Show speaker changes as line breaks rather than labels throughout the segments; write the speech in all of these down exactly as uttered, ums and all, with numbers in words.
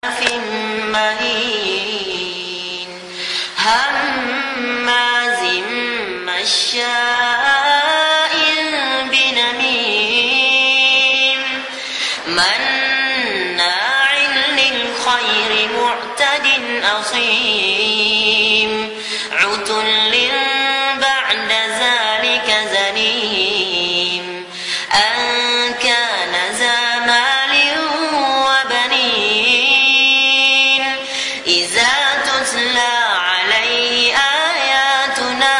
مهين هماز مشاء بنميم مناع للخير معتد أثيم عتل بعد ذلك زنيم أن كان ذا مال وبنين إذا تتلى عليه آياتنا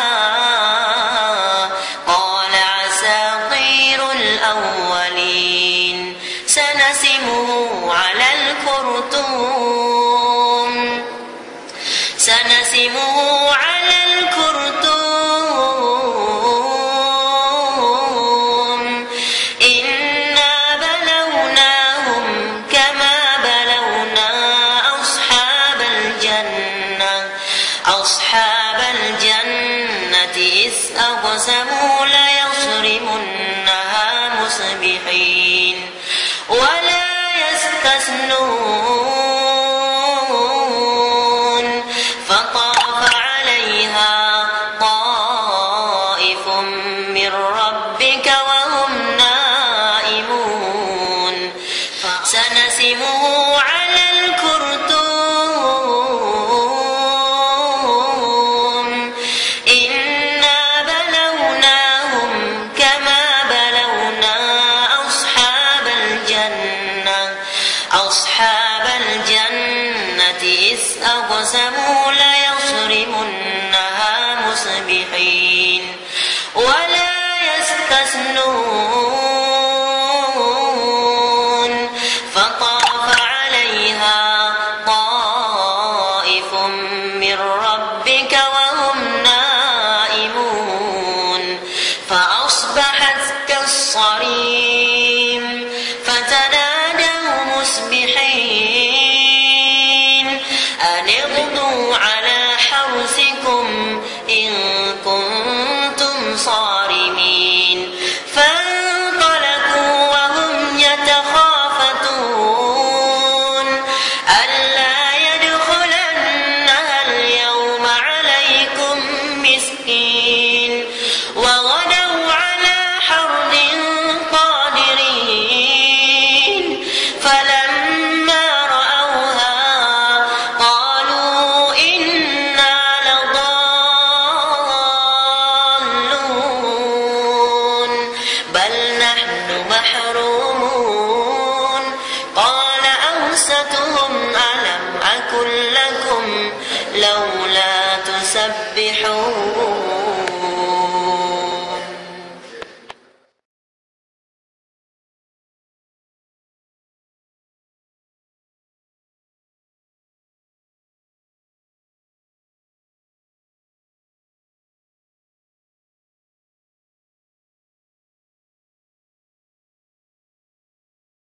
قال أساطير الأولين سنسمه على الخرطوم سنسمه على الخرطوم إنا بلوناهم كما بلونا أصحاب الجنة أصحاب الجنة إذ أقسموا ليصرمنها مصبحين ولا يستثنون فطاف عليها طائف من ربك وهم نائمون سنسمه على الخرطوم إنا بلوناهم كما بلونا أصحاب الجنة أصحاب الجنة إذ أقسموا